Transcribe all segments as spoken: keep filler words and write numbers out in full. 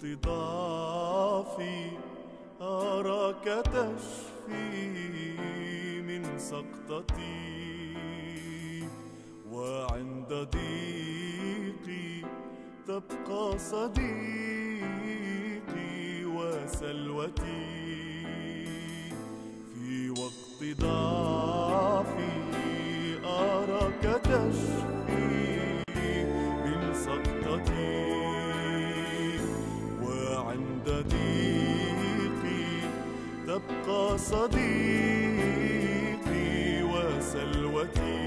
ضعفي أراك تشفي من سقطتي، وعند ضيقي تبقى صديقي وسلوتي. في وقت ضعفي أراك تشفي من سقطتي، وعند ضيقي تبقى صديقي وسلوتي.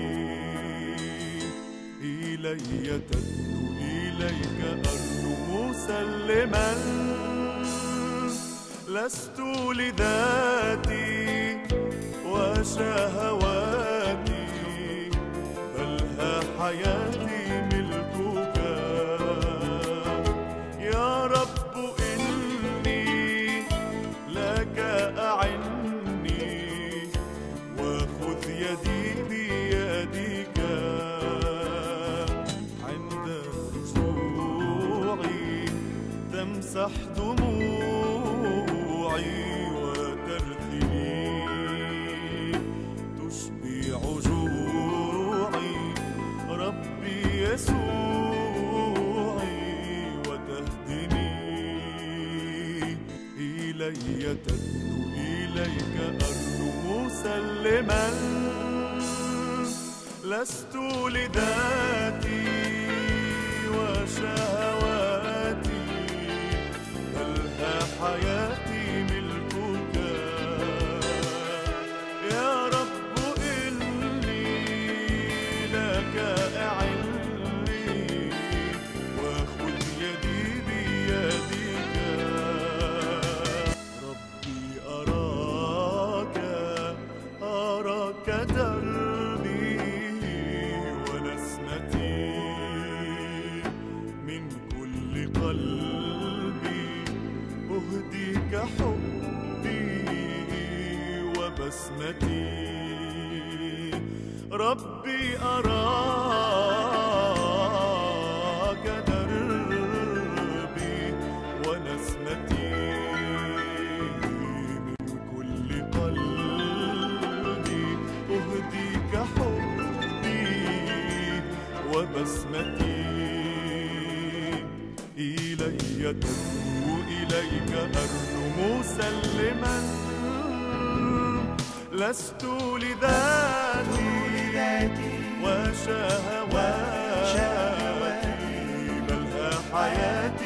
إلي تدنو إليك أرنو مسلما، لست لذاتي وشهواتي، بل ها حياتي ملكك. يا رب إني لك أعني، وخذ يدي بيدك. عند رجوعي تمسح دموعي وترثني، تشبع جوعي ربي يسوعي وتهدني. إلي تدنو إليك أرنو مسلما، لست لذاتي وشهواتي، بل ها حياتي ملكك. يا رب إني لك أعني، وخذ يدي بيدك. ربي أراك أراك دربي ونسمتي، من كل قلبي أهديك حبي وبسمتي. ربي أراك دربي ونسمتي، من كل قلبي أهديك حبي وبسمتي. إلي تدنو إليك أرنو مسلما، لست لذاتي وشهواتي، بل ها حياتي